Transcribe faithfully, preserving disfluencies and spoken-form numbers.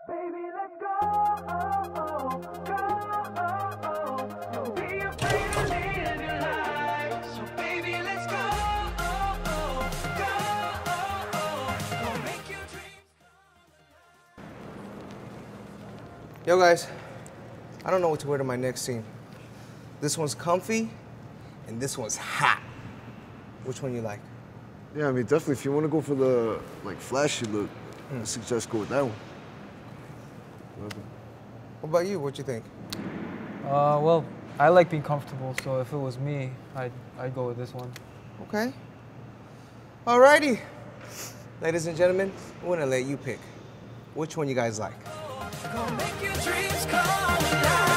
Baby, let's go, go. Don't be afraid to live your life. So baby, let's go, go. Don't make your dreams come. Yo guys, I don't know what to wear to my next scene. This one's comfy, and this one's hot. Which one you like? Yeah, I mean, definitely, if you want to go for the, like, flashy look, Mm. I suggest go with that one. What about you? What you think? Uh, well, I like being comfortable, so if it was me, I'd, I'd go with this one. Okay. Alrighty. Ladies and gentlemen, I'm gonna let you pick. Which one you guys like? Gonna make your dreams come alive.